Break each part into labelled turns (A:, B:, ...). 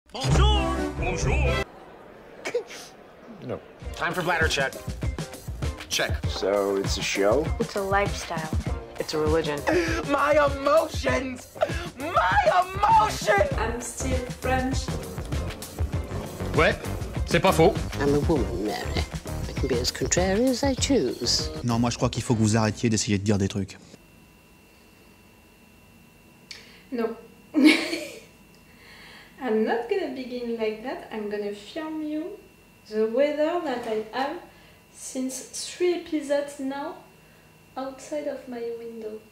A: Bonjour! Bonjour!
B: No. Time for bladder check.
A: Check.
B: So, it's a show?
C: It's a lifestyle.
D: It's a religion.
B: My emotions! My emotions!
E: I'm still French.
F: Ouais, c'est pas faux.
G: I'm a woman, Mary. I can be as contrary as I choose.
H: Non, moi je crois qu'il faut que vous arrêtiez d'essayer de dire des trucs.
E: No. I'm not gonna begin like that. I'm gonna film you the weather that I have since 3 episodes now outside of my window.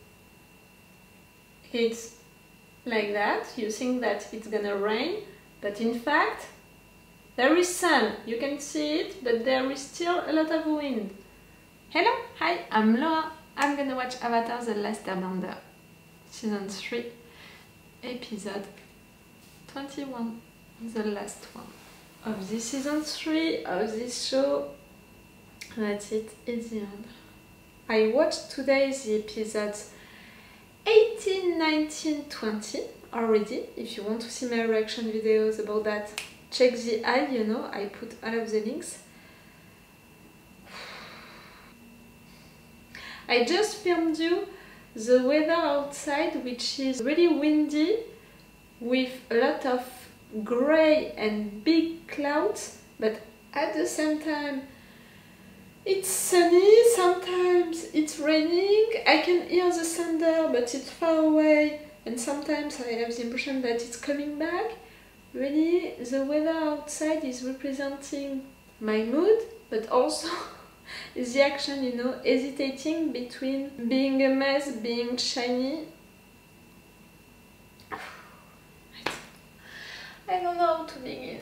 E: It's like that. You think that it's gonna rain, but in fact there is sun. You can see it, but there is still a lot of wind. Hello, hi, I'm Laura. I'm gonna watch Avatar: The Last Airbender, Season 3, Episode 21, the last one of this Season 3 of this show. That's it, it's the end. I watched today the episodes 18, 19, 20 already. If you want to see my reaction videos about that, check the eye, you know, I put all of the links. I just filmed you the weather outside, which is really windy with a lot of grey and big clouds, but at the same time it's sunny, sometimes it's raining, I can hear the thunder but it's far away, and sometimes I have the impression that it's coming back. Really, the weather outside is representing my mood, but also the action, you know, hesitating between being a mess, being shiny. I don't know how to begin.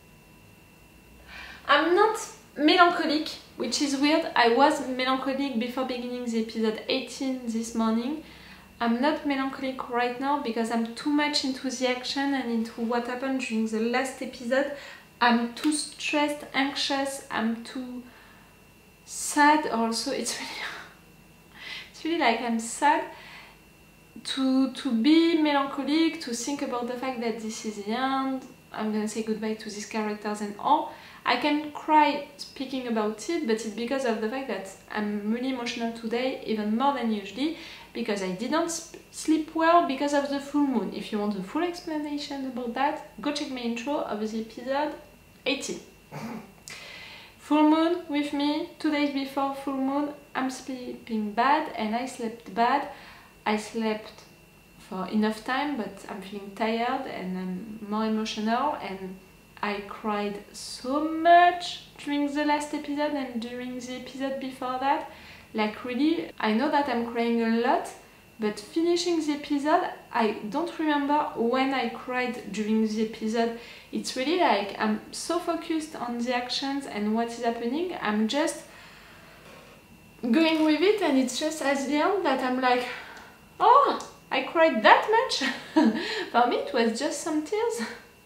E: I'm not melancholic, which is weird. I was melancholic before beginning the episode 18 this morning. I'm not melancholic right now because I'm too much into the action and into what happened during the last episode. I'm too stressed, anxious, I'm too sad also. It's really like I'm sad to be melancholic, to think about the fact that this is the end, I'm gonna say goodbye to these characters and all. I can cry speaking about it, but it's because of the fact that I'm really emotional today, even more than usually, because I didn't sleep well because of the full moon. If you want a full explanation about that, go check my intro of the episode 18. Full moon with me, 2 days before full moon, I'm sleeping bad and I slept bad. I slept for enough time, but I'm feeling tired and I'm more emotional, and I cried so much during the last episode and during the episode before that. Like really, I know that I'm crying a lot, but finishing the episode, I don't remember when I cried during the episode. It's really like I'm so focused on the actions and what is happening, I'm just going with it, and it's just at the end that I'm like, oh, I cried that much? For me it was just some tears.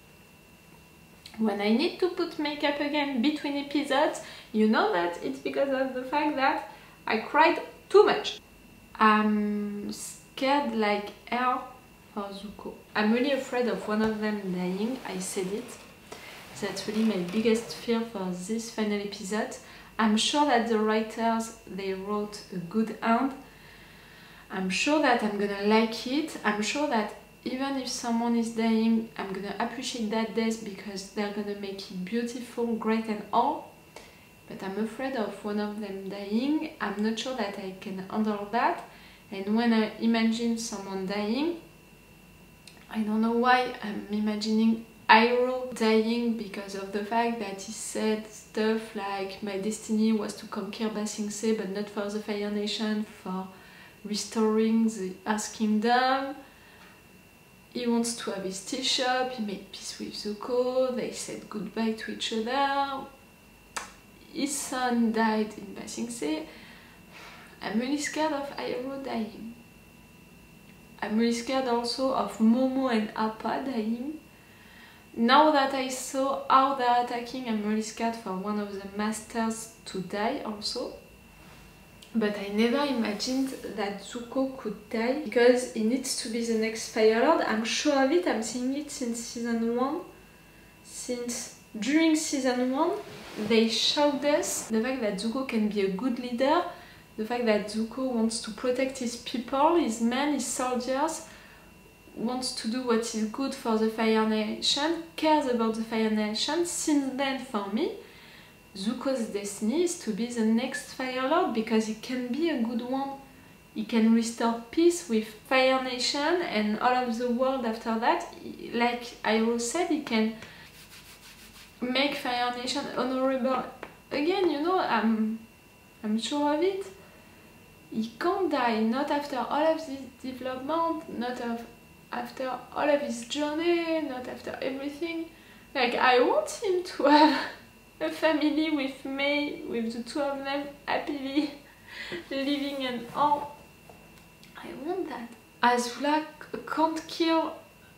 E: When I need to put makeup again between episodes, you know that it's because of the fact that I cried too much. I'm scared like hell for Zuko. I'm really afraid of one of them dying, I said it. That's really my biggest fear for this final episode. I'm sure that the writers, they wrote a good end. I'm sure that I'm gonna like it. I'm sure that even if someone is dying, I'm gonna appreciate that death because they're gonna make it beautiful, great and all. But I'm afraid of one of them dying. I'm not sure that I can handle that. And when I imagine someone dying, I don't know why I'm imagining Iroh dying because of the fact that he said stuff like my destiny was to conquer Ba Sing Se, but not for the Fire Nation, for restoring the Earth Kingdom. He wants to have his tea shop, he made peace with Zuko, they said goodbye to each other. His son died in Ba Sing Se. I'm really scared of Iroh dying. I'm really scared also of Momo and Appa dying. Now that I saw how they're attacking, I'm really scared for one of the masters to die also. But I never imagined that Zuko could die because he needs to be the next Fire Lord. I'm sure of it, I'm seeing it since season 1. since during season 1 they showed us the fact that Zuko can be a good leader, the fact that Zuko wants to protect his people, his men, his soldiers, wants to do what is good for the Fire Nation, cares about the Fire Nation. Since then, for me, Zuko's destiny is to be the next Fire Lord because he can be a good one. He can restore peace with Fire Nation and all of the world after that. Like Iroh said, he can make Fire Nation honorable again, you know, I'm sure of it. He can't die, not after all of this development, not after all of his journey, not after everything. Like, I want him to have a family with May, with the two of them happily living and all. I want that. Azula can't kill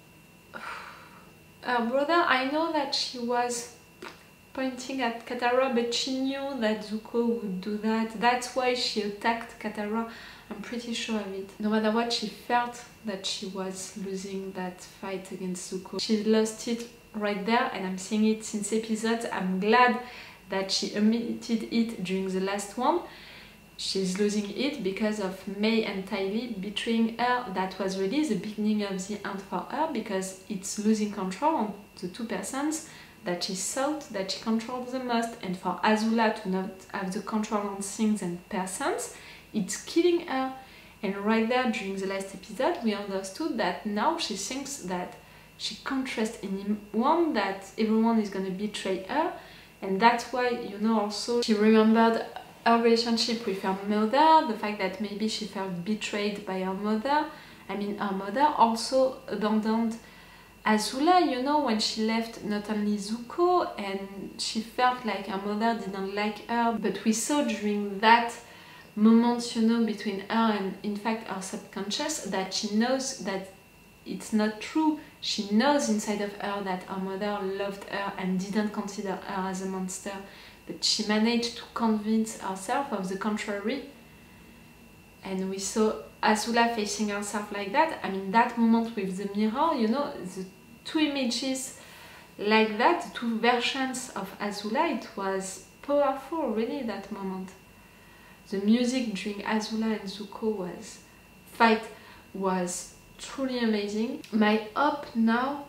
E: her brother. I know that she was pointing at Katara, but she knew that Zuko would do that. That's why she attacked Katara. I'm pretty sure of it. No matter what, she felt that she was losing that fight against Zuko. She lost it right there, and I'm seeing it since episodes. I'm glad that she admitted it during the last one. She's losing it because of May and Ty Lee betraying her. That was really the beginning of the end for her, because it's losing control on the two persons that she thought that she controlled the most. And for Azula to not have the control on things and persons, it's killing her. And right there during the last episode we understood that now she thinks that she can't trust anyone, that everyone is gonna betray her. And that's why, you know, also she remembered her relationship with her mother, the fact that maybe she felt betrayed by her mother. I mean, her mother also abandoned Azula, you know, when she left not only Zuko, and she felt like her mother didn't like her. But we saw during that moment, you know, between her and in fact her subconscious, that she knows that it's not true. She knows inside of her that her mother loved her and didn't consider her as a monster. But she managed to convince herself of the contrary. And we saw Azula facing herself like that. I mean, that moment with the mirror, you know, the two images like that, the two versions of Azula, it was powerful, really, that moment. The music during Azula and Zuko fight was truly amazing. My hope now,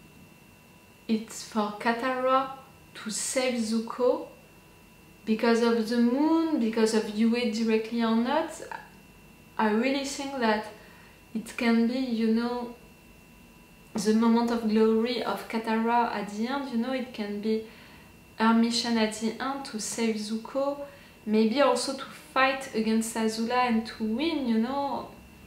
E: it's for Katara to save Zuko because of the moon, because of Yue directly or not. I really think that it can be, you know, the moment of glory of Katara at the end, you know, it can be her mission at the end to save Zuko, maybe also to fight against Azula and to win, you know,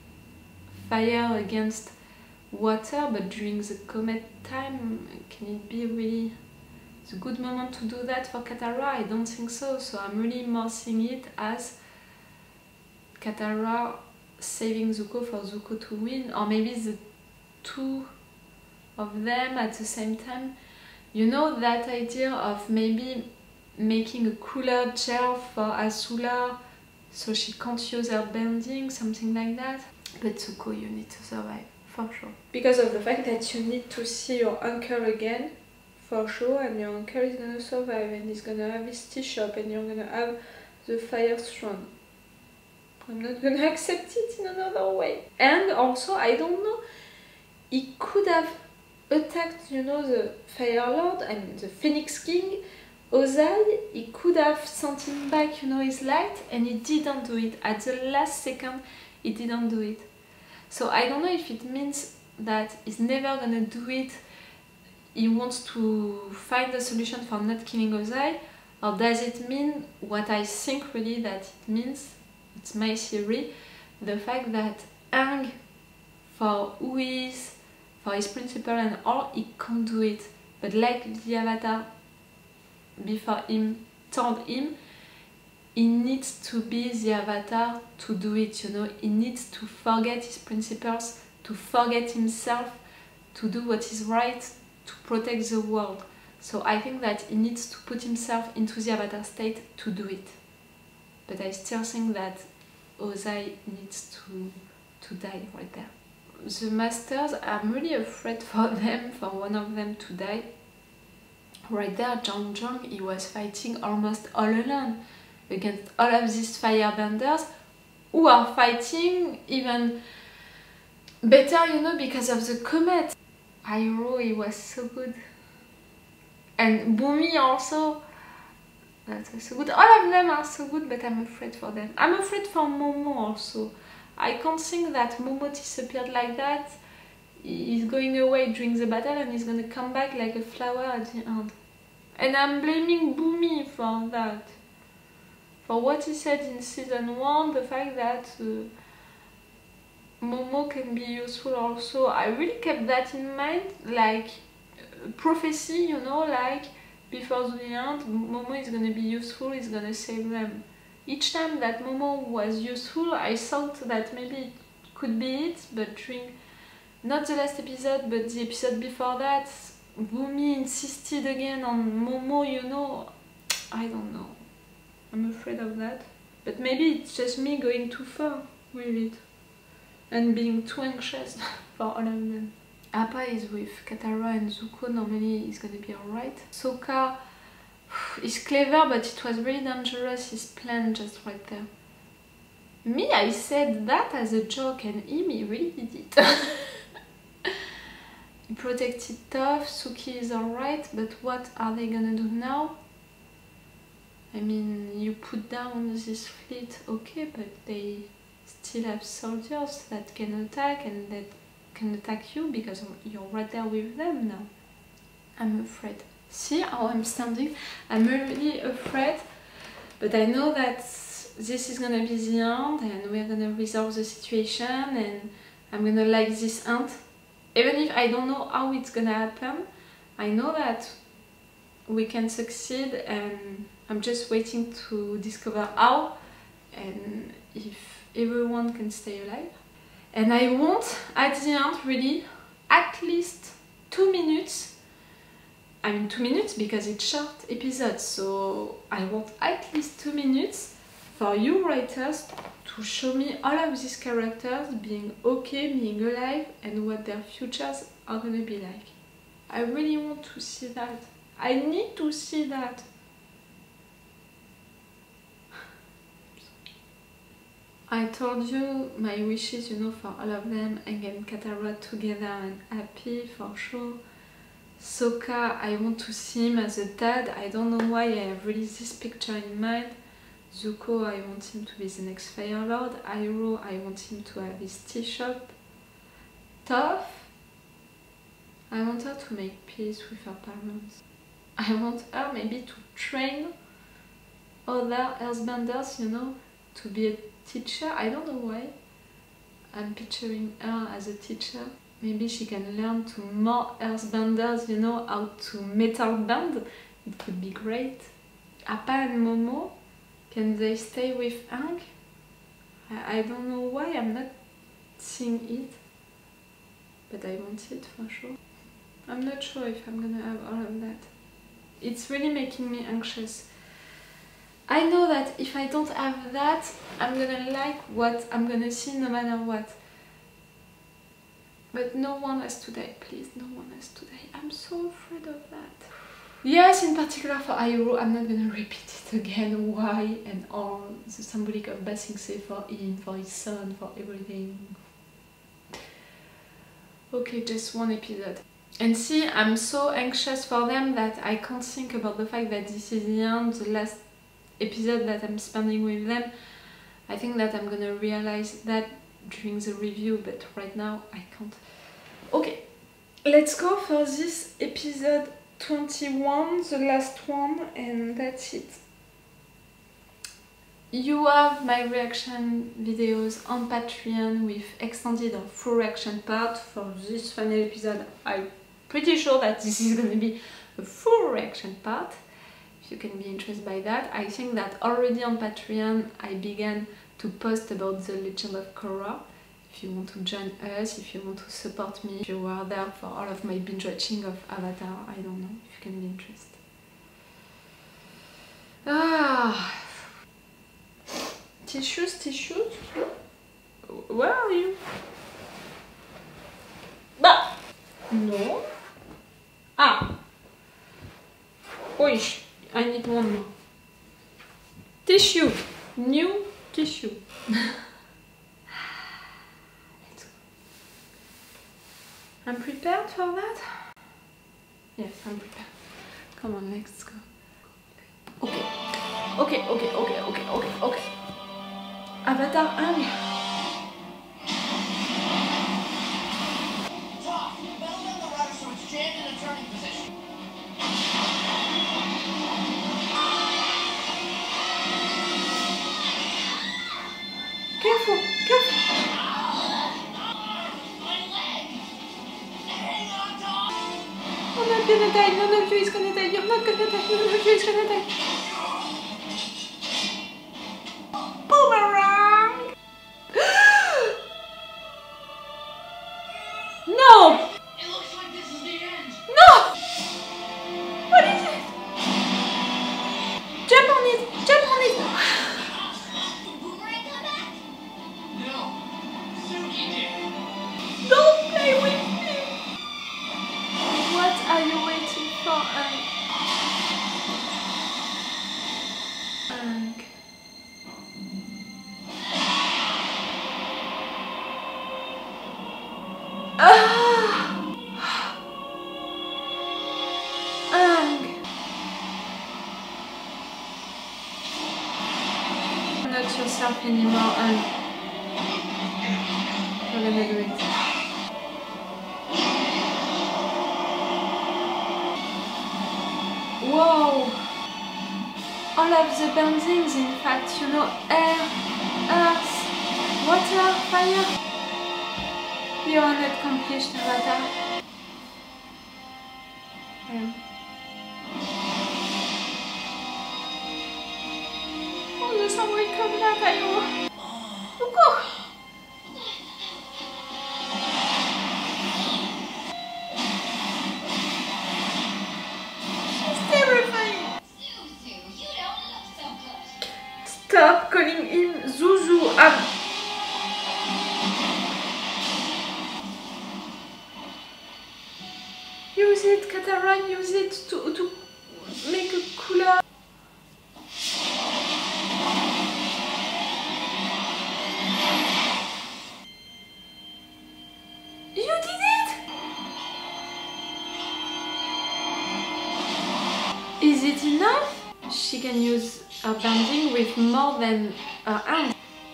E: fire against water. But during the comet time, can it be really the good moment to do that for Katara? I don't think so. So I'm really more seeing it as Katara saving Zuko for Zuko to win, or maybe the two of them at the same time. You know, that idea of maybe making a cooler gel for Azula so she can't use her bending, something like that. But Zuko, you need to survive, for sure. Because of the fact that you need to see your uncle again, for sure, and your uncle is gonna survive, and he's gonna have his tea shop, and you're gonna have the Fire Throne. I'm not gonna accept it in another way. And also, I don't know, he could have attacked, you know, the Fire Lord, I mean the Phoenix King, Ozai. He could have sent him back, you know, his light, and he didn't do it. At the last second, he didn't do it. So I don't know if it means that he's never gonna do it. He wants to find a solution for not killing Ozai, or does it mean what I think really that it means? It's my theory, the fact that Aang, for who he is, for his principle and all, he can't do it. But like the Avatar before him told him, he needs to be the Avatar to do it, you know. He needs to forget his principles, to forget himself, to do what is right, to protect the world. So I think that he needs to put himself into the Avatar state to do it. But I still think that Ozai needs to die right there. The Masters, I'm really afraid for them, for one of them to die. Right there, Jang, he was fighting almost all alone against all of these firebenders who are fighting even better, you know, because of the comet. Iroh, he was so good. And Bumi also, that's also good. All of them are so good, but I'm afraid for them. I'm afraid for Momo also. I can't think that Momo disappeared like that. He's going away during the battle and he's gonna come back like a flower at the end. And I'm blaming Bumi for that. For what he said in season 1, the fact that Momo can be useful also. I really kept that in mind, like prophecy, you know, like before the end, Momo is gonna be useful, he's gonna save them. Each time that Momo was useful, I thought that maybe it could be it, but during not the last episode, but the episode before that, Bumi insisted again on Momo, you know. I don't know. I'm afraid of that. But maybe it's just me going too far with it. And being too anxious for all of them. Appa is with Katara and Zuko, normally he's gonna be alright. Sokka is clever, but it was really dangerous, his plan just right there. Me, I said that as a joke, and him, he really did it. He protected Toph, Suki is alright, but what are they gonna do now? I mean, you put down this fleet, okay, but they still have soldiers that can attack and that can attack you because you're right there with them now. I'm afraid. See how I'm standing? I'm really afraid, but I know that this is gonna be the end and we're gonna resolve the situation and I'm gonna like this end. Even if I don't know how it's gonna happen, I know that we can succeed and I'm just waiting to discover how and if everyone can stay alive. And I want, at the end, really, at least 2 minutes. I mean 2 minutes because it's short episode, so I want at least 2 minutes for you writers to show me all of these characters being okay, being alive, and what their futures are gonna be like. I really want to see that. I need to see that. I told you my wishes, you know, for all of them. Again, Katara together and happy for sure. Sokka, I want to see him as a dad. I don't know why I have really this picture in mind. Zuko, I want him to be the next Fire Lord. Iroh, I want him to have his tea shop. Toph, I want her to make peace with her parents. I want her maybe to train other earthbenders, you know, to be a teacher. I don't know why I'm picturing her as a teacher. Maybe she can learn to more earthbenders, you know, how to metal bend. It could be great. Appa and Momo, can they stay with Aang? I don't know why I'm not seeing it, but I want it for sure. I'm not sure if I'm gonna have all of that. It's really making me anxious. I know that if I don't have that, I'm gonna like what I'm gonna see no matter what. But no one has to die, please, no one has to die. I'm so afraid of that. Yes, in particular for Iroh, I'm not gonna repeat it again, why and all the symbolic of Ba Sing Se for him, for his son, for everything. Okay, just one episode. And see, I'm so anxious for them that I can't think about the fact that this is the end, the last episode that I'm spending with them. I think that I'm gonna realize that during the review, but right now I can't. Okay, let's go for this episode 21, the last one, and that's it. You have my reaction videos on Patreon with extended or full reaction part. For this final episode, I'm pretty sure that this is gonna be a full reaction part. If you can be interested by that. I think that already on Patreon I began to post about the Legend of Korra. If you want to join us, if you want to support me, if you are there for all of my binge watching of Avatar, I don't know if you can be interested. Ah, tissues, tissues? Where are you? Bah! No. Ah! Oi, I need one more. Tissue. New tissue. I'm prepared for that? Yes, I'm prepared. Come on, let's go. Okay. Avatar Aang.
C: Top, battle down the rudder so it's jammed in a turning position.
E: Careful. I'm not gonna die. None of you is gonna die. You're not gonna die. None of you is gonna die. Boomerang! No!
C: It looks like this is the end.
E: No! What is it? Jump on it!
C: Did Boomerang come back? No. Suki did.
E: Don't play with me! What are you waiting for, Aang? Aang. Aang. You're not yourself anymore, Aang. You're gonna do it. Whoa! All of the bendings, in fact, you know, air, earth, water, fire. You are not accomplished, Avatar. Oh, the sun will come back, Ayo. Coucou! Stop calling him Zuzu. Use it, Katara, use it to make a cooler. You did it! Is it enough? She can use her bending with more than her hand.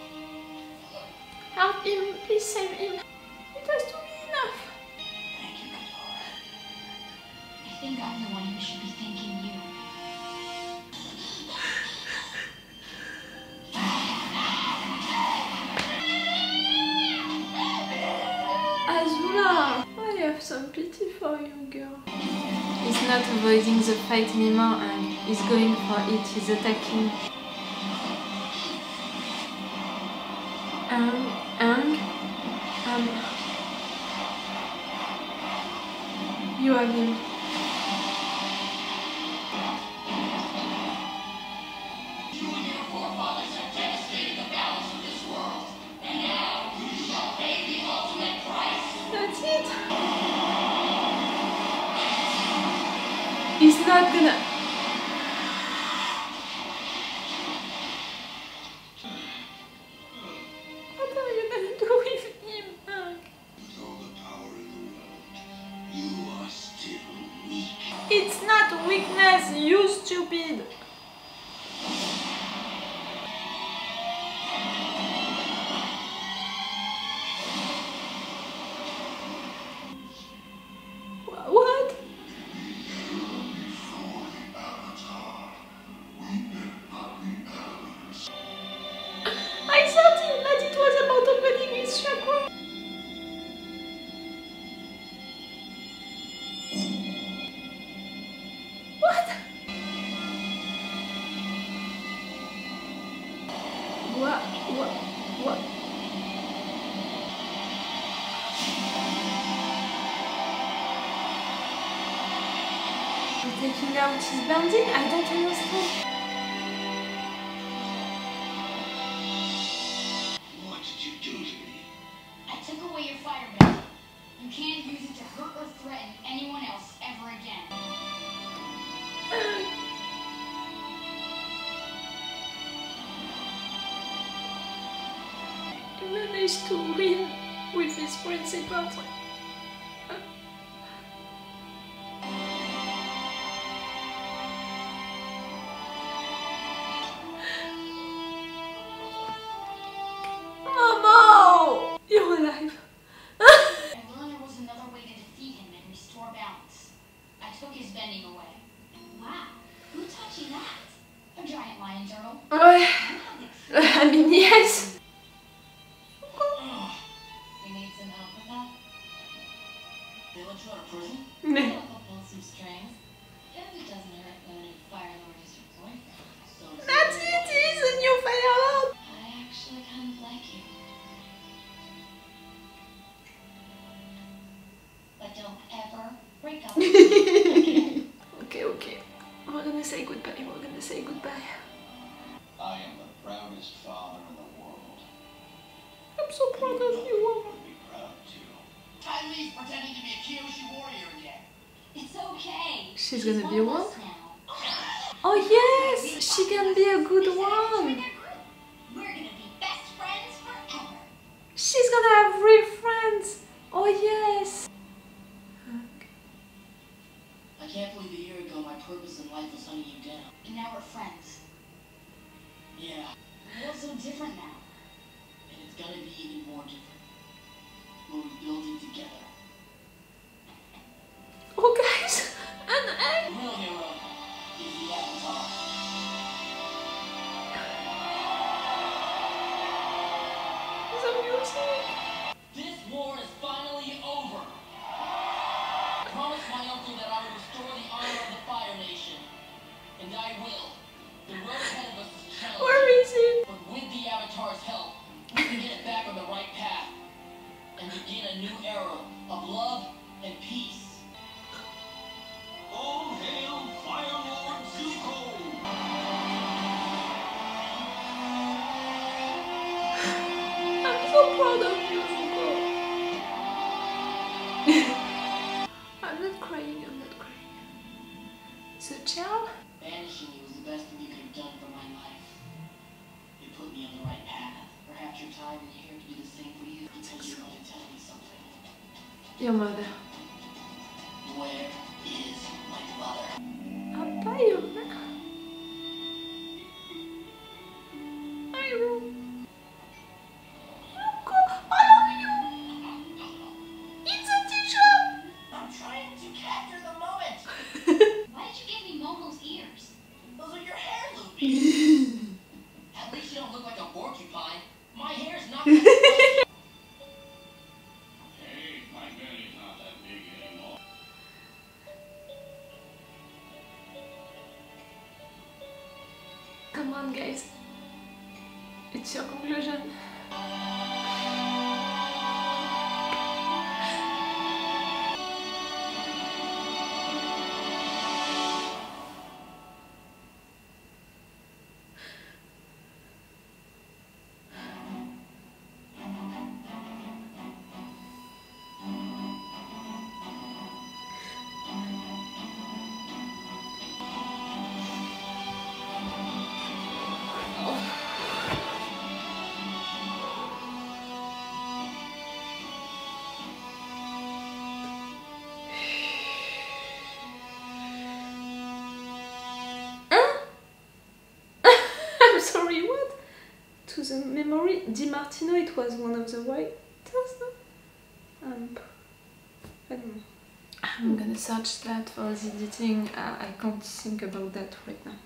E: Help him, please save him. It has to be enough.
C: Thank you, Katara. I think I'm the one who should be thanking you.
E: Azula, I have some pity for you, girl. He's not avoiding the fight anymore and he's going for it, he's attacking. You have him. That's it. He's not gonna. What are you gonna do with him? It's not weakness, you stupid. What? I thought that it was about opening his chakra. What? What? You're taking out his bending? I don't understand.
C: What did you do to me? I took away your fire belt. You can't use it to hurt or threaten anyone else ever again.
E: managed to win with his principal. Momo! You're alive.
C: I learned there was another way to defeat him and restore balance. I took his bending away. Wow, who taught you that? A giant lion turtle?
E: Ouais. I mean, yes.
C: You need some help with that?
A: They let you out of prison?
E: Mais...
C: I'll pull some strings. If it doesn't hurt when a new Fire Lord is your boyfriend. So
E: That's it, he's a new Fire Lord.
C: I actually kind of like you. But don't ever break up with me.
E: Okay. We're gonna say goodbye.
A: I am the proudest father in the world.
E: I'm so proud of you.
A: Would be proud too. Tylee's pretending to be a Kyoshi warrior again.
C: It's okay.
E: She's gonna be
C: one
E: one?
C: of us now.
E: Oh yes, she can be a good one.
C: We're gonna be best friends forever.
E: She's gonna have real friends. Oh yes.
D: I can't believe a year ago my purpose in life was hunting you down.
C: And now we're friends.
D: Yeah,
C: The world's so different now.
D: and it's gonna be even more different. When we build it together.
E: Oh guys, an egg.
D: The real hero is the Avatar.
E: The music.
D: This war is finally over. I promised my uncle that I would restore the honor of the Fire Nation. And I will. The road ahead of us is challenging.
E: Where is it?
D: But with the Avatar's help, we can get it back on the right path. And begin a new era of love and peace.
A: All hail Fire Lord Zuko!
E: I'm so proud of you, Zuko. I'm not crying. So child.
D: Banishing you was the best thing you could have done for my life. It put me on the right path. Perhaps your time in here to do the same for you because you're going to tell me something.
E: Your mother.
D: Where is my mother?
E: Apa your mother? Iroh. Zuko, I love you. It's a teacher.
D: I'm trying to capture the moment.
C: Why did you give me Momo's ears?
D: Those are your hair loopies. At least you don't look like a porcupine. My hair's not that funky.
A: Hey, my belly's not that big anymore.
E: Come on, guys. It's your conclusion. I'm sorry, what? To the memory, Di Martino, it was one of the writers, no? I don't know. I'm gonna search that for the editing. I can't think about that right now.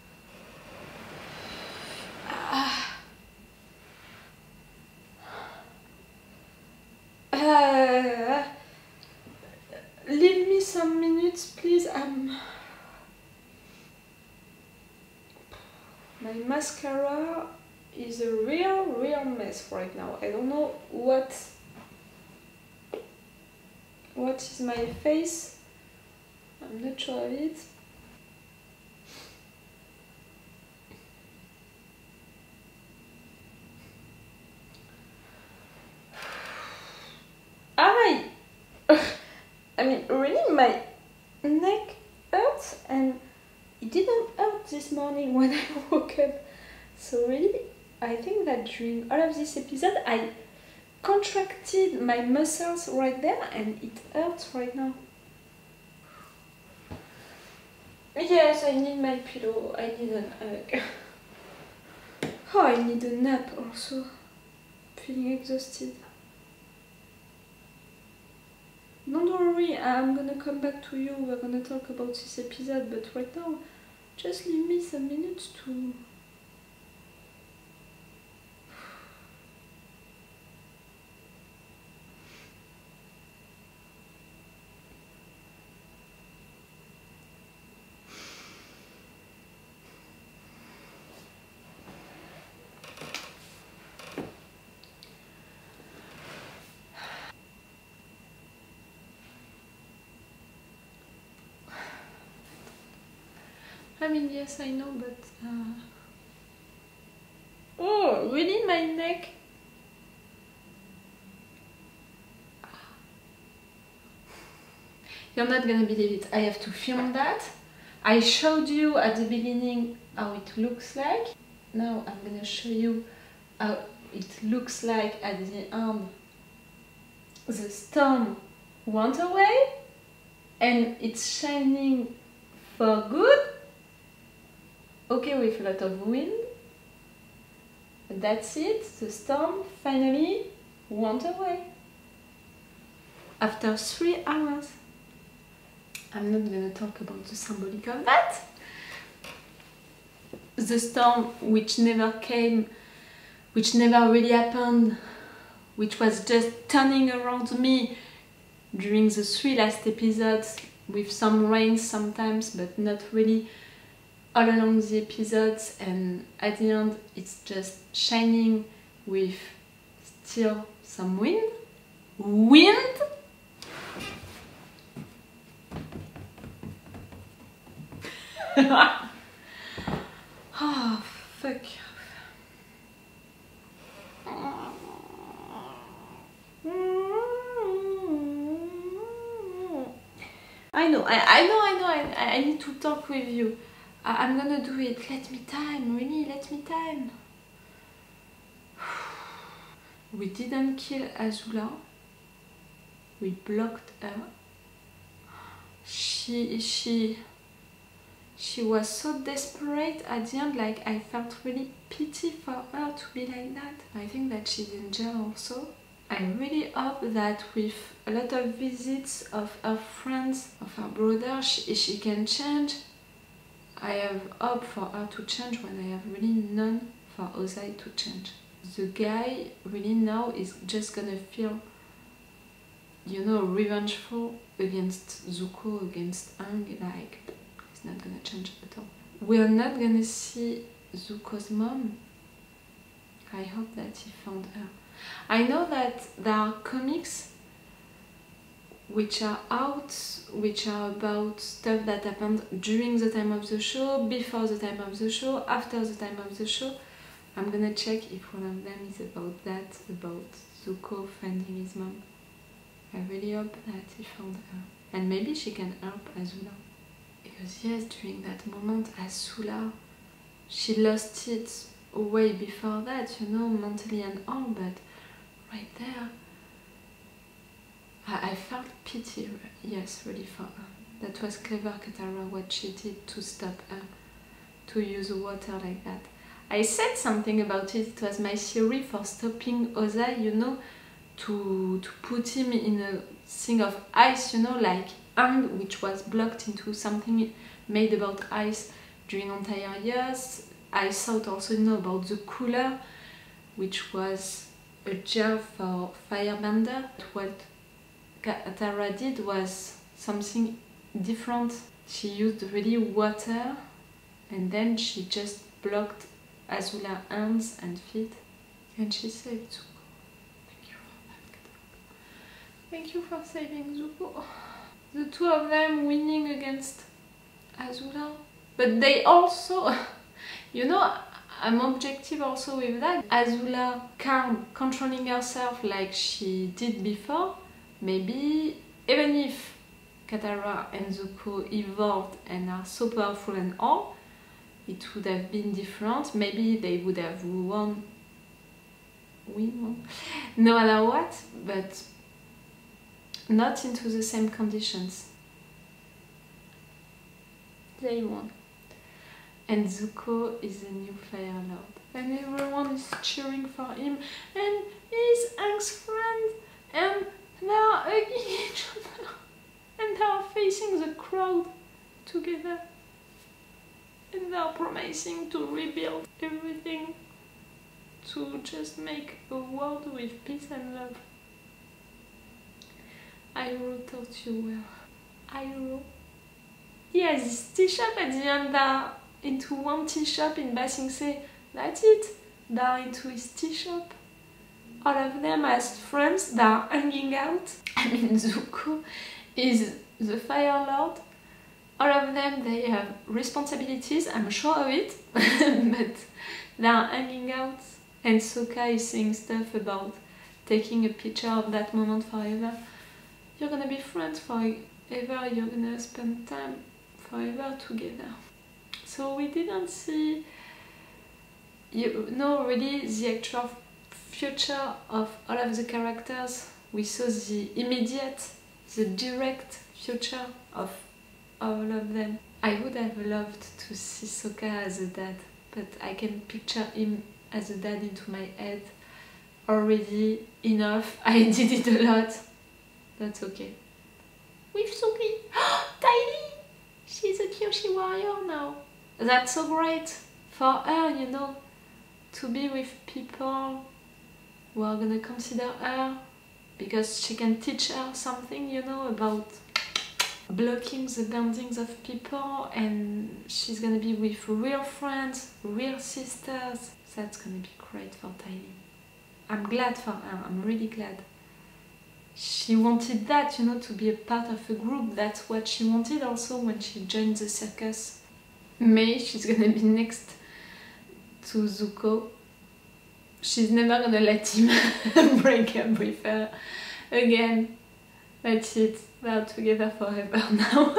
E: Leave me some minutes, please. My mascara is a real mess right now. I don't know what is my face. I'm not sure of it. I mean, really, my neck hurts, and it didn't hurt this morning when I woke up. So really, I think that during all of this episode I contracted my muscles right there and it hurts right now. Yes, I need my pillow, I need an hug. Oh, I need a nap also. Feeling exhausted. Don't worry, I'm gonna come back to you, we're gonna talk about this episode, but right now, just leave me some minutes to... I mean, yes, I know, but... Oh, really? My neck? You're not gonna believe it. I have to film that. I showed you at the beginning how it looks like. Now I'm gonna show you how it looks like at the end. The storm went away and it's shining for good. Okay, with a lot of wind. But that's it. The storm finally went away. After 3 hours. I'm not gonna talk about the symbolic of that. The storm which never came, which never really happened, which was just turning around me during the 3 last episodes with some rain sometimes, but not really all along the episodes, and at the end it's just shining with still some wind. Wind? Oh, fuck. I need to talk with you. I'm gonna do it. Let me time, really, let me time. We didn't kill Azula. We blocked her. She was so desperate at the end, like I felt really pity for her to be like that. I think that she's in jail also. I really hope that with a lot of visits of her friends, of her brother, she can change. I have hope for her to change when I have really none for Ozai to change. The guy really now is just gonna feel, you know, revengeful against Zuko, against Aang, like he's not gonna change at all. We're not gonna see Zuko's mom. I hope that he found her. I know that there are comics which are out, which are about stuff that happened during the time of the show, before the time of the show, after the time of the show. I'm gonna check if one of them is about that, about Zuko finding his mom. I really hope that he found her. And maybe she can help Azula. Because yes, during that moment, Azula, she lost it way before that, you know, mentally and all, but right there, I felt pity, yes, really for her. That was clever, Katara, what she did to stop her, to use water like that. I said something about it, it was my theory for stopping Ozai, you know, to put him in a thing of ice, you know, like Aang, which was blocked into something made about ice during entire years. I thought also, you know, about the cooler, which was a jar for Firebender. What Katara did was something different. She used really water and then she just blocked Azula's hands and feet and she saved Zuko. Thank you for that, Katara. Thank you for saving Zuko. The two of them winning against Azula. But they also, you know, I'm objective also with that. Azula calm, controlling herself like she did before. Maybe even if Katara and Zuko evolved and are so powerful and all, it would have been different. Maybe they would have won no matter what, but not into the same conditions. They won. And Zuko is the new Fire Lord. And everyone is cheering for him. And he's Aang's friend. And they are hugging each other. And they are facing the crowd together. And they are promising to rebuild everything. To just make a world with peace and love. Iroh taught you well. Iroh. He has this tea shop at the end there. Into one tea shop in Ba Sing Se. That's it. They're into his tea shop. All of them as friends, they're hanging out. I mean, Zuko is the Fire Lord. All of them, they have responsibilities, I'm sure of it. But they're hanging out. And Sokka is saying stuff about taking a picture of that moment forever. You're gonna be friends forever, you're gonna spend time forever together. So we didn't see, really the actual future of all of the characters. We saw the immediate, the direct future of all of them. I would have loved to see Sokka as a dad, but I can picture him as a dad into my head already enough. I did it a lot. That's okay. With Suki! Ty Lee! She's a Kyoshi warrior now. That's so great for her, to be with people who are gonna consider her, because she can teach her something, about blocking the bendings of people, and she's gonna be with real friends, real sisters. That's gonna be great for Ty Lee. I'm glad for her, I'm really glad. She wanted that, to be a part of a group. That's what she wanted also when she joined the circus. May, she's gonna be next to Zuko. She's never gonna let him break up with her again. That's it, they're together forever now.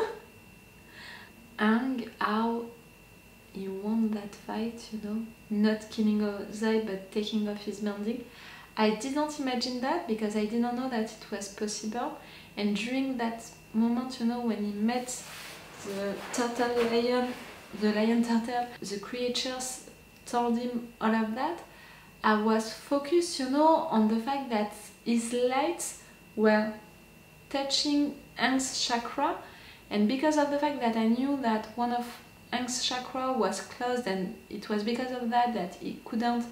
E: Aang, how he won that fight, not killing Ozai but taking off his bending. I didn't imagine that because I didn't know that it was possible. And during that moment, when he met the turtle lion, the lion turtle, the creatures told him all of that, I was focused, on the fact that his lights were touching Aang's chakra, and because of the fact that I knew that one of Aang's chakra was closed, and it was because of that he couldn't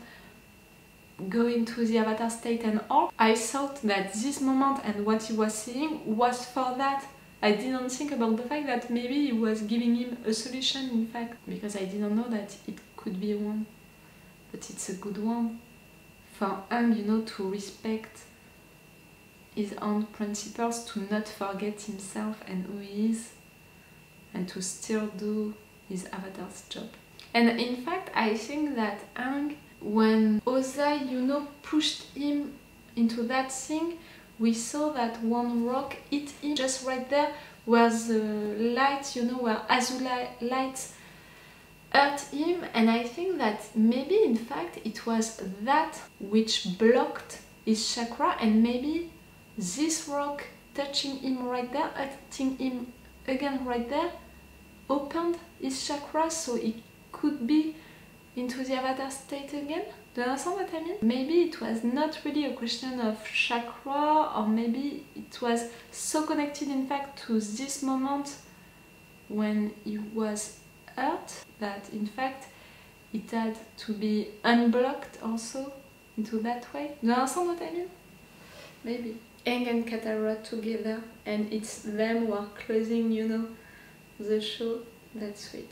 E: go into the avatar state and all, I thought that this moment and what he was seeing was for that. I didn't think about the fact that maybe he was giving him a solution, in fact, because I didn't know that it could be one. But it's a good one for Aang, to respect his own principles, to not forget himself and who he is, and to still do his avatar's job. And in fact, I think that Aang, when Ozai, pushed him into that thing, we saw that one rock hit him just right there where the lights, where Azula lights hurt him, and I think that maybe in fact it was that which blocked his chakra, and maybe this rock touching him right there, hurting him again right there, opened his chakra so he could be into the avatar state again. Do you understand what I mean? Maybe it was not really a question of chakra, or maybe it was so connected in fact to this moment when he was hurt that in fact it had to be unblocked also into that way. Do you understand what I mean? Maybe. Aang and Katara together, and it's them who are closing, the show. That's sweet.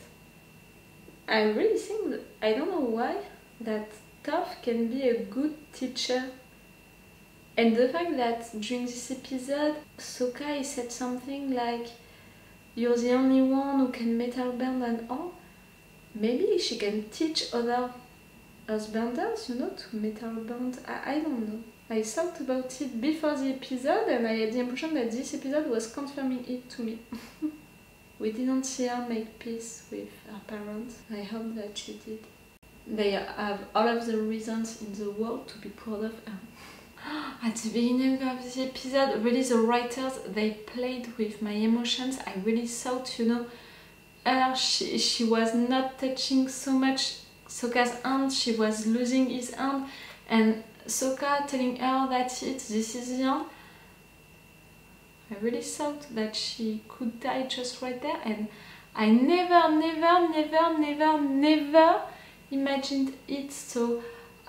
E: I really think that, I don't know why, that Toph can be a good teacher. And the fact that during this episode, Sokka said something like, "You're the only one who can metal bend and all," maybe she can teach other earthbenders, to metal bend. I don't know. I thought about it before the episode, and I had the impression that this episode was confirming it to me. We didn't see her make peace with her parents. I hope that she did. They have all of the reasons in the world to be proud of her. At the beginning of the episode, really the writers, they played with my emotions. I really thought, you know, she was not touching so much Sokka's hand, she was losing his hand, and Sokka telling her that this is the end. I really thought that she could die just right there, and I never imagined it, so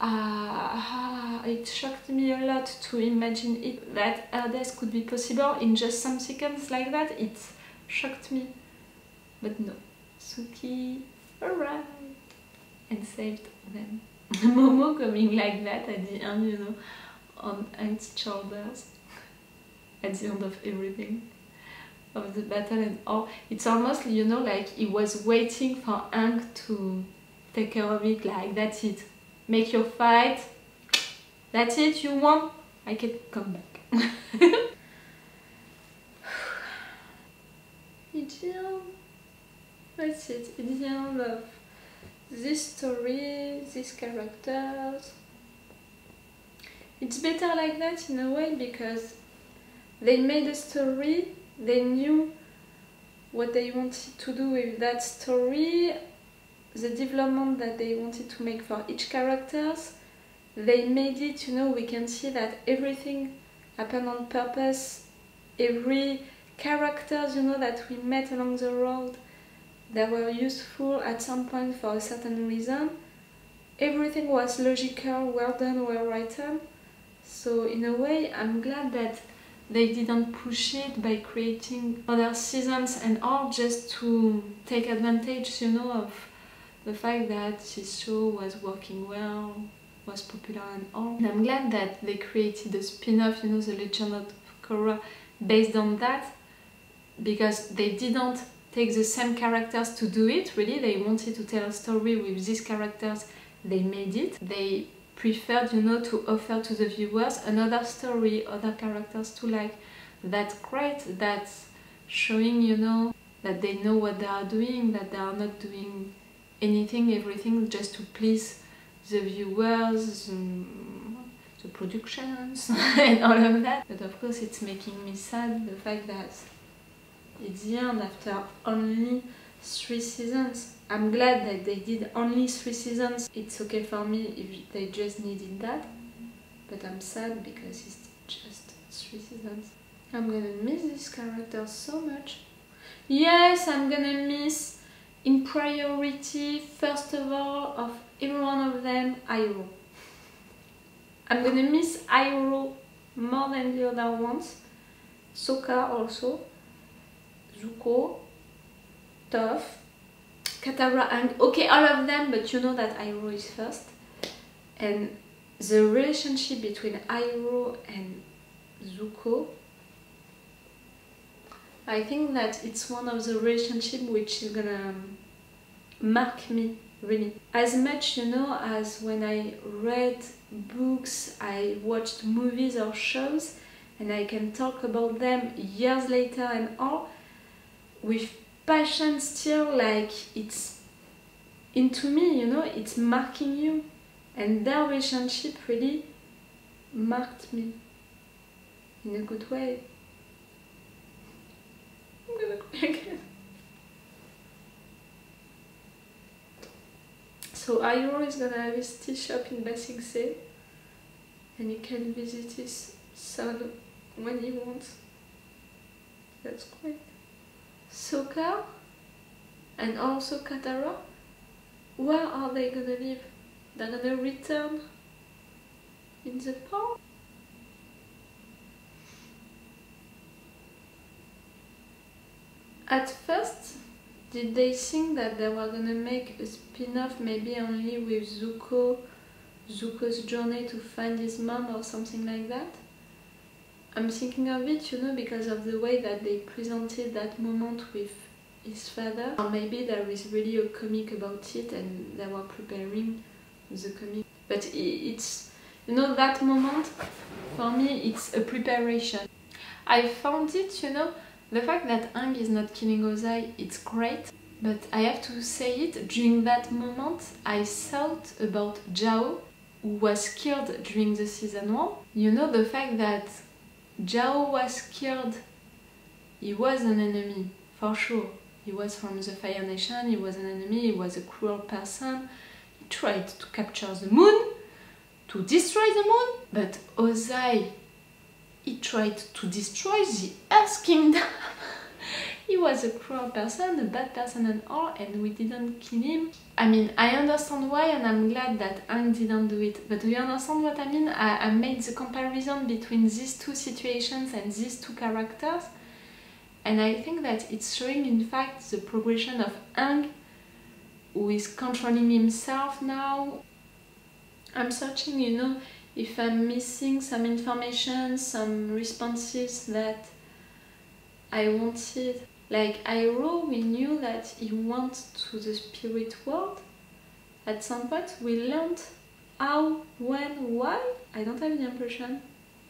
E: it shocked me a lot to imagine it, that her death could be possible in just some seconds like that. It shocked me. But no, Suki arrived and saved them. Momo coming like that at the end, you know, on Hank's shoulders, at the end of everything, of the battle and all. It's almost, you know, like he was waiting for Hank to take care of it, like, that's it. Make your fight, that's it, you won, I can come back. It's the end. That's it, it's the end of this story, these characters. It's better like that in a way, because they made a story, they knew what they wanted to do with that story, the development that they wanted to make for each characters. They made it, you know, we can see that everything happened on purpose. Every characters, you know, that we met along the road, that were useful at some point for a certain reason. Everything was logical, well done, well written. So in a way, I'm glad that they didn't push it by creating other seasons and all just to take advantage, you know, of the fact that this show was working well, was popular and all. And I'm glad that they created a spin-off, you know, The Legend of Korra, based on that, because they didn't take the same characters to do it, really. They wanted to tell a story with these characters, they made it. They preferred, you know, to offer to the viewers another story, other characters to like. That's great, that's showing, you know, that they know what they are doing, that they are not doing everything just to please the viewers, the productions and all of that. But of course it's making me sad, the fact that it's the end after only 3 seasons. I'm glad that they did only 3 seasons. It's okay for me if they just needed that, but I'm sad because it's just 3 seasons. I'm gonna miss this character so much. Yes, I'm gonna miss, in priority, first of all, of every one of them, Iroh. I'm gonna miss Iroh more than the other ones. Sokka also, Zuko, Toph, Katara, and okay, all of them, but you know that Iroh is first. And the relationship between Iroh and Zuko, I think that it's one of the relationships which is gonna mark me, really. As much, you know, as when I read books, I watched movies or shows, and I can talk about them years later and all, with passion still, like it's into me, you know, it's marking you. And their relationship really marked me in a good way. I'm gonna cry again. So Iroh is gonna have his tea shop in Ba Sing Se, and he can visit his son when he wants. That's great. Sokka and also Katara, where are they gonna live? They're gonna return in the park? At first, did they think that they were gonna make a spin-off maybe only with Zuko's journey to find his mom or something like that? I'm thinking of it, you know, because of the way that they presented that moment with his father. Or maybe there is really a comic about it and they were preparing the comic. But it's, you know, that moment, for me, it's a preparation. I found it, you know, The fact that Aang is not killing Ozai, it's great, but I have to say it, during that moment I thought about Zhao, who was killed during the season 1. You know, the fact that Zhao was killed, he was an enemy, for sure. He was from the Fire Nation, he was an enemy, he was a cruel person. He tried to capture the moon, to destroy the moon, but Ozai, he tried to destroy the Earth Kingdom. He was a cruel person, a bad person and all, and we didn't kill him. I mean, I understand why, and I'm glad that Aang didn't do it, but you understand what I mean? I made the comparison between these two situations and these two characters, and I think that it's showing in fact the progression of Aang, who is controlling himself now. I'm searching, you know, if I'm missing some information, some responses that I wanted. Like Iroh, we knew that he went to the spirit world. At some point we learned how, when, why. I don't have the impression.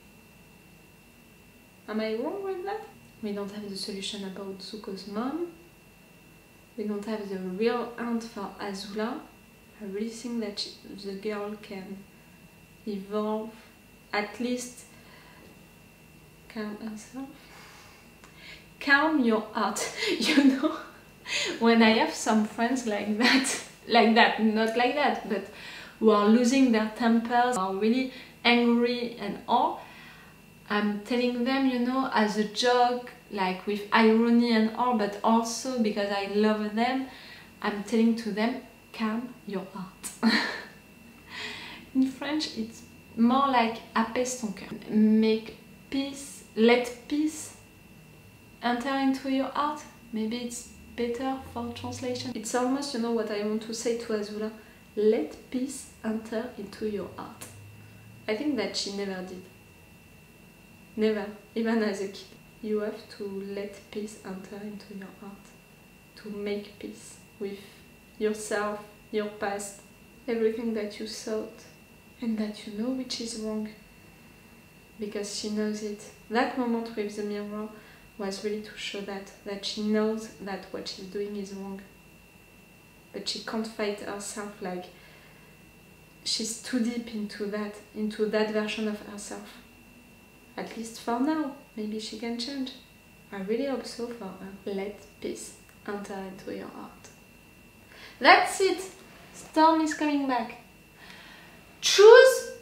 E: Am I wrong with that? We don't have the solution about Zuko's mom. We don't have the real end for Azula. I really think that the girl can evolve, at least calm herself. Calm your heart, you know? When I have some friends like that, not like that, but who are losing their tempers, are really angry and all, I'm telling them, you know, as a joke, like with irony and all, but also because I love them, I'm telling to them, calm your heart. In French, it's more like apaise ton cœur. Make peace, let peace enter into your heart. Maybe it's better for translation. It's almost, you know, what I want to say to Azula. Let peace enter into your heart. I think that she never did. Never, even as a kid. You have to let peace enter into your heart. To make peace with yourself, your past, everything that you thought and that you know which is wrong. Because she knows it. That moment with the mirror was really to show that she knows that what she's doing is wrong. But she can't fight herself, like she's too deep into that version of herself. At least for now. Maybe she can change. I really hope so for her. Let peace enter into your heart. That's it! Storm is coming back. Choose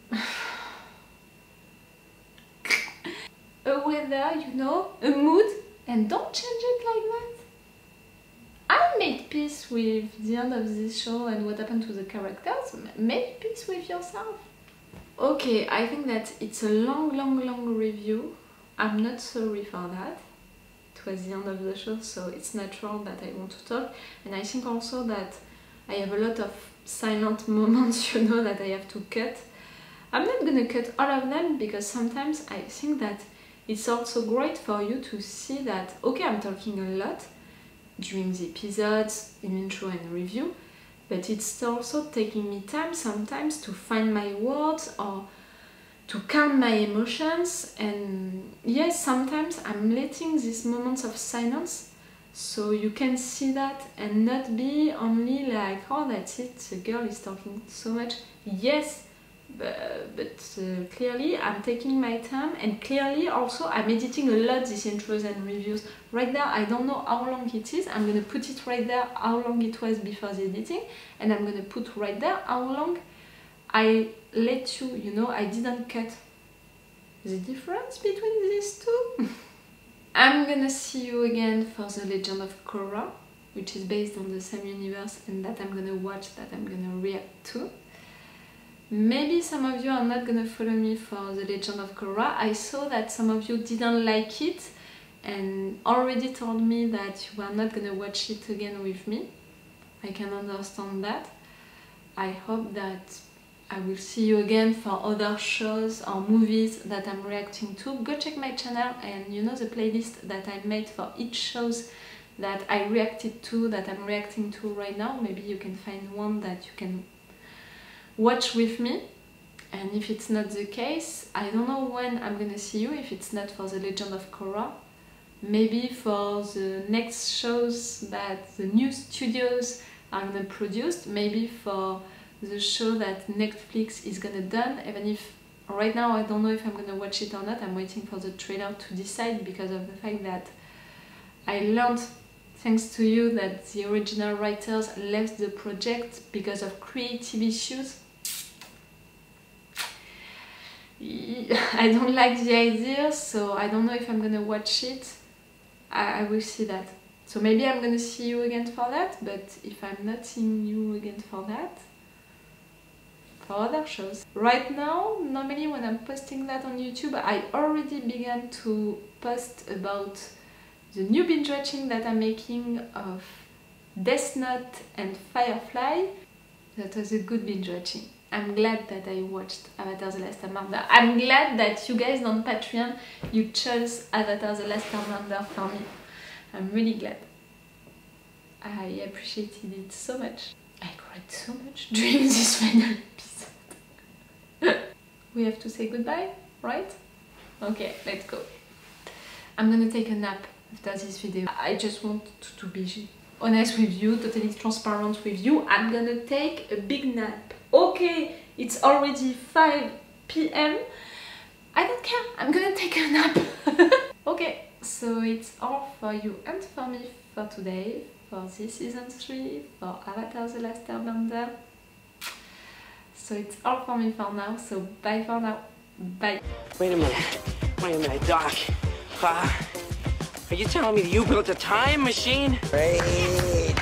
E: a weather, you know, a mood, and don't change it like that. I made peace with the end of this show and what happened to the characters. Make peace with yourself. Okay, I think that it's a long review. I'm not sorry for that. It was the end of the show, so it's natural that I want to talk. And I think also that I have a lot of silent moments, you know, that I have to cut. I'm not gonna cut all of them because sometimes I think that it's also great for you to see that, okay, I'm talking a lot during the episodes, in intro and review, but it's also taking me time sometimes to find my words or to calm my emotions. And yes, sometimes I'm letting these moments of silence so you can see that and not be only like, oh, that's it, the girl is talking so much. Yes, but clearly I'm taking my time, and clearly also I'm editing a lot these intros and reviews. Right now I don't know how long it is. I'm gonna put it right there how long it was before the editing, and I'm gonna put right there how long I let you, you know, I didn't cut. The difference between these two? I'm gonna see you again for The Legend of Korra, which is based on the same universe and that I'm gonna watch, that I'm gonna react to. Maybe some of you are not gonna follow me for The Legend of Korra. I saw that some of you didn't like it and already told me that you are not gonna watch it again with me. I can understand that. I hope that I will see you again for other shows or movies that I'm reacting to. Go check my channel, and you know the playlist that I made for each shows that I reacted to, that I'm reacting to right now. Maybe you can find one that you can watch with me. And if it's not the case, I don't know when I'm gonna see you, if it's not for The Legend of Korra. maybe for the next shows that the new studios are gonna produce, maybe for the show that Netflix is gonna done, even if right now I don't know if I'm gonna watch it or not. I'm waiting for the trailer to decide because of the fact that I learned, thanks to you, that the original writers left the project because of creative issues. I don't like the idea, so I don't know if I'm gonna watch it. I will see that. So maybe I'm gonna see you again for that, but if I'm not seeing you again for that, for other shows. Right now, normally when I'm posting that on YouTube, I already began to post about the new binge watching that I'm making of Death Note and Firefly. That was a good binge watching. I'm glad that I watched Avatar The Last Airbender. I'm glad that you guys on Patreon, you chose Avatar The Last Airbender for me. I'm really glad. I appreciated it so much. I cried so much during this final episode. We have to say goodbye, right? Okay, let's go. I'm gonna take a nap after this video. I just want to be honest with you, totally transparent with you. I'm gonna take a big nap. Okay, it's already 5 p.m. I don't care, I'm gonna take a nap. Okay, so it's all for you and for me for today, for this season 3, for Avatar The Last Airbender. So it's all for me for now, so bye for now. Bye.
I: Wait a minute, Doc. Are you telling me that you built a time machine? Great.